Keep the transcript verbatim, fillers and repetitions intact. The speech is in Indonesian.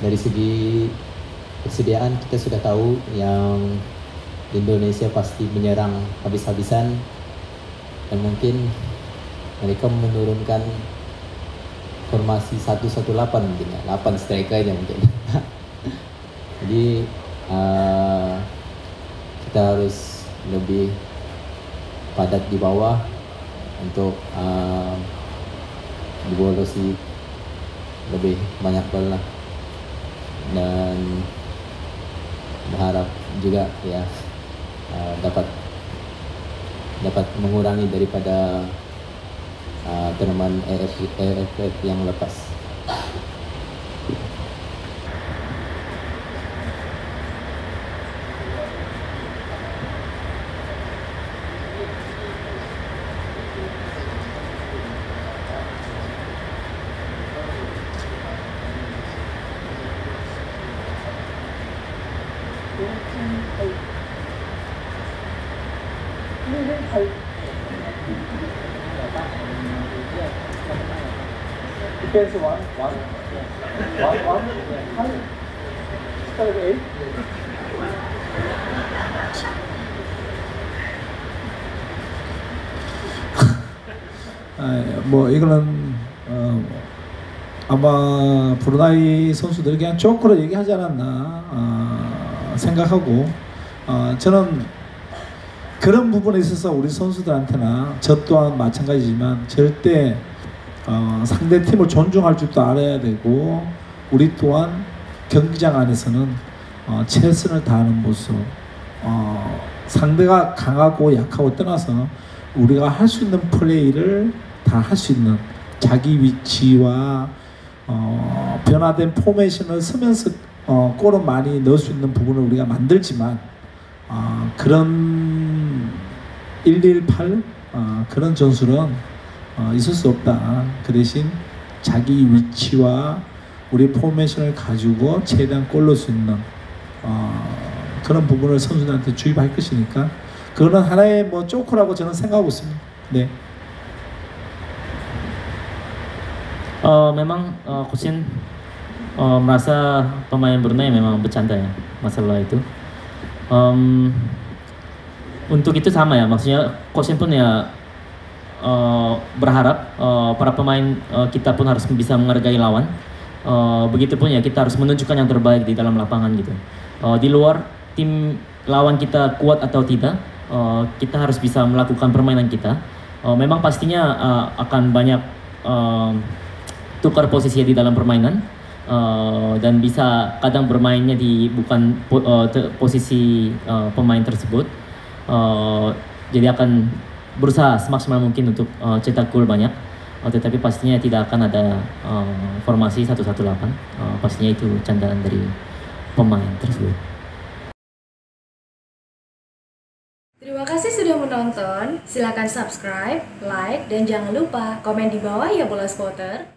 dari segi persediaan kita sudah tahu yang Indonesia pasti menyerang habis-habisan, dan mungkin mereka menurunkan formasi satu satu delapan mungkin ya, delapan strikernya mungkin. Jadi uh, kita harus lebih padat di bawah untuk uh, dibolosi lebih banyak gol lah, dan berharap juga ya uh, dapat dapat mengurangi daripada uh, turnamen A F F yang lepas. Defense one, one, one, one, one. Start with eight. 아, 뭐 이거는 어, 아마 브루나이 선수들이 그냥 조크로 얘기하지 않았나 어, 생각하고 어, 저는 그런 부분에 있어서 우리 선수들한테나 저 또한 마찬가지지만 절대 어, 상대 팀을 존중할 줄도 알아야 되고, 우리 또한 경기장 안에서는 어, 최선을 다하는 모습, 어, 상대가 강하고 약하고 떠나서 우리가 할 수 있는 플레이를 다 할 수 있는 자기 위치와 어, 변화된 포메이션을 쓰면서 어, 골을 많이 넣을 수 있는 부분을 우리가 만들지만 어, 그런 일일팔 어, 그런 전술은 어, 있을 수 없다. 그 대신 자기 위치와 우리 포메이션을 가지고 최대한 골 넣을 수 있는 어, 그런 부분을 선수들한테 주입할 것이니까 그거는 하나의 뭐 조커라고 저는 생각하고 있습니다. 네. Uh, memang uh, Coach Shin uh, merasa pemain Brunei memang bercanda ya masalah itu. Um, untuk itu sama ya, maksudnya Coach Shin pun ya uh, berharap uh, para pemain uh, kita pun harus bisa menghargai lawan. Uh, Begitupun ya kita harus menunjukkan yang terbaik di dalam lapangan gitu. Uh, di luar tim lawan kita kuat atau tidak, uh, kita harus bisa melakukan permainan kita. Uh, memang pastinya uh, akan banyak uh, tukar posisi di dalam permainan uh, dan bisa kadang bermainnya di bukan po, uh, te, posisi uh, pemain tersebut. Uh, jadi akan berusaha semaksimal mungkin untuk uh, cetak gol banyak. Uh, tetapi pastinya tidak akan ada uh, formasi satu satu delapan. Uh, pastinya itu candaan dari pemain tersebut. Terima kasih sudah menonton. Silakan subscribe, like, dan jangan lupa komen di bawah ya Bola Spotter.